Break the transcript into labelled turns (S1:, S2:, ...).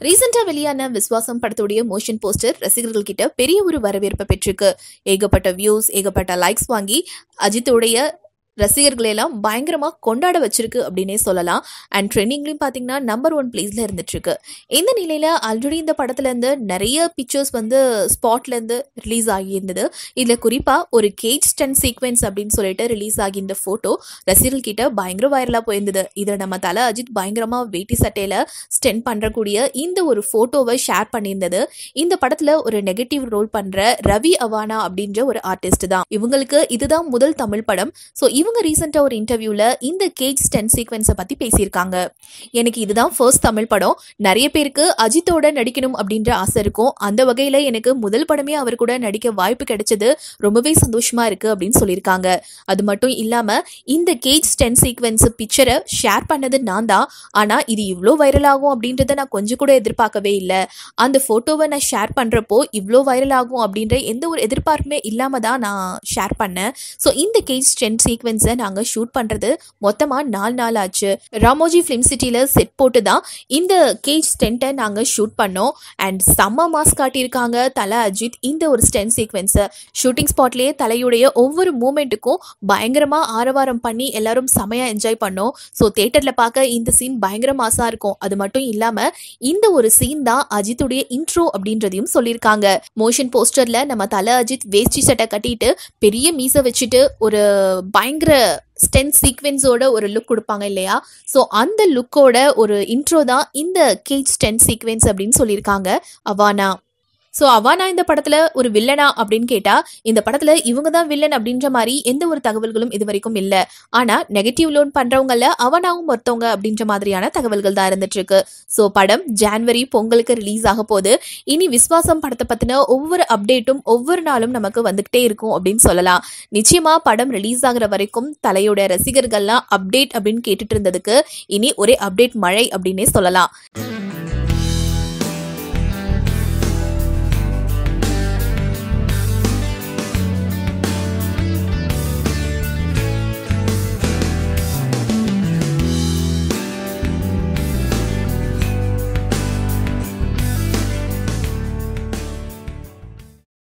S1: ரீசெண்டா வெளியான விஸ்வாசம் படத்துடைய மோஷன் போஸ்டர் ரசிகர்கள் கிட்ட பெரிய ஒரு வரவேற்பை பெற்றிருக்கு. ஏகப்பட்ட வியூஸ், ஏகப்பட்ட லைக்ஸ் வாங்கி அஜித்துடைய ரசிகர்களை எல்லாம் பயங்கரமா கொண்டாட வச்சிருக்கு அப்படின்னே சொல்லலாம். அண்ட் ட்ரெண்டிங்லயும் பாத்தீங்கன்னா நம்பர் 1 பிளேஸ்ல இருந்துட்டு இருக்கு. இந்த நிலையில ஆல்ரெடி இந்த படத்துல இருந்து நிறைய பிக்சர்ஸ் ஸ்பாட்ல இருந்து ரிலீஸ் ஆகியிருந்தது. இதுல குறிப்பா ஒரு கேஜ் ஸ்டன் சீக்வென்ஸ் அப்படின்னு சொல்லிட்டு ரிலீஸ் ஆகி இந்த போட்டோ ரசிகர்கள் கிட்ட பயங்கர வைரலா போயிருந்தது. இதை நம்ம தல அஜித் பயங்கரமா வேட்டி சட்டையில ஸ்டென் பண்றக்கூடிய இந்த ஒரு போட்டோவை ஷேர் பண்ணியிருந்தது. இந்த படத்துல ஒரு நெகட்டிவ் ரோல் பண்ற ரவி அவானா அப்படின்ற ஒரு ஆர்டிஸ்ட் தான். இவங்களுக்கு இதுதான் முதல் தமிழ் படம். ஸோ இவங்க ரீசெண்டா ஒரு இன்டர்வியூல இந்த கேஜ் ஸ்டன் சீக்வென்ஸை பத்தி பேசியிருக்காங்க. எனக்கு இதுதான் ஃபர்ஸ்ட் தமிழ் படம். நிறைய பேருக்கு அஜித்தோட நடிக்கணும் அப்படின்ற ஆசை இருக்கும். அந்த வகையில எனக்கு முதல் படமே அவர் கூட நடிக்க வாய்ப்பு கிடைச்சது ரொம்பவே சந்தோஷமா இருக்கு அப்படின்னு சொல்லியிருக்காங்க. அது மட்டும் இல்லாம இந்த கேஜ் ஸ்டன் சீக்வென்ஸ் பிக்சரை ஷேர் பண்ணது நான் தான். ஆனா இது இவ்வளோ வைரல் ஆகும் அப்படின்றத நான் கொஞ்சம் கூட எதிர்பார்க்கவே இல்லை. அந்த போட்டோவை நான் ஷேர் பண்றப்போ இவ்வளோ வைரல் ஆகும் அப்படின்ற எந்த ஒரு எதிர்பார்ப்புமே இல்லாம தான் நான் ஷேர் பண்ணேன். ஸோ இந்த கேஜ் ஸ்டன் சீக்வென்ஸ் நாங்க ஷூட் பண்றது மொத்தமா 4 நாள் ஆச்சு. ராமோஜி பிலிம் சிட்டில செட் போட்டு தான் இந்த கேஜ் ஸ்டென்ட்டை நாங்க ஷூட் பண்ணோம். அண்ட் செம்ம மாஸ் காட்டியிருக்காங்க தல அஜித். இந்த ஒரு ஸ்டென் சீக்வென்ஸ் ஷூட்டிங் ஸ்பாட்லயே தலையுடைய ஒவ்வொரு மூமெண்ட்டுக்கும் பயங்கரமா ஆரவாரம் பண்ணி எல்லாரும் செமையா என்ஜாய் பண்ணோம். ஸோ தியேட்டர்ல பார்க்க இந்த சீன் பயங்கர மாசா இருக்கும். அது மட்டும் இல்லாம இந்த ஒரு சீன் தான் அஜித்துடைய இன்ட்ரோ அப்படின்றதையும் சொல்லியிருக்காங்க. மோஷன் போஸ்டர்ல நம்ம தல அஜித் வேஷ்டி சட்டை கட்டிட்டு பெரிய மீசை வச்சுட்டு ஒரு பயங்கர ஸ்டென் சீக்வென்ஸோட ஒரு லுக் கொடுப்பாங்க இல்லையா? ஸோ அந்த லுக்கோட ஒரு இன்ட்ரோ தான் இந்த கேஜ் ஸ்டென் சீக்வென்ஸ் அப்படின்னு சொல்லியிருக்காங்க அவானா. ஸோ அவானா இந்த படத்துல ஒரு வில்லனா அப்படின்னு கேட்டா இந்த படத்துல இவங்க தான் வில்லன் அப்படின்ற மாதிரி எந்த ஒரு தகவல்களும் இது வரைக்கும் இல்லை. ஆனா நெகட்டிவ் லோன் பண்றவங்கள அவனாவும் ஒருத்தவங்க அப்படின்ற மாதிரியான தகவல்கள் தான் இருந்துட்டு இருக்கு. ஸோ படம் ஜான்வரி பொங்கலுக்கு ரிலீஸ் ஆக போகுது. இனி விஸ்வாசம் படத்தை பத்தின ஒவ்வொரு அப்டேட்டும் ஒவ்வொரு நாளும் நமக்கு வந்துகிட்டே இருக்கும் அப்படின்னு சொல்லலாம். நிச்சயமா படம் ரிலீஸ் ஆகுற வரைக்கும் தலையோட ரசிகர்கள்லாம் அப்டேட் அப்படின்னு கேட்டுட்டு இருந்ததுக்கு இனி ஒரே அப்டேட் மழை அப்படின்னே சொல்லலாம்.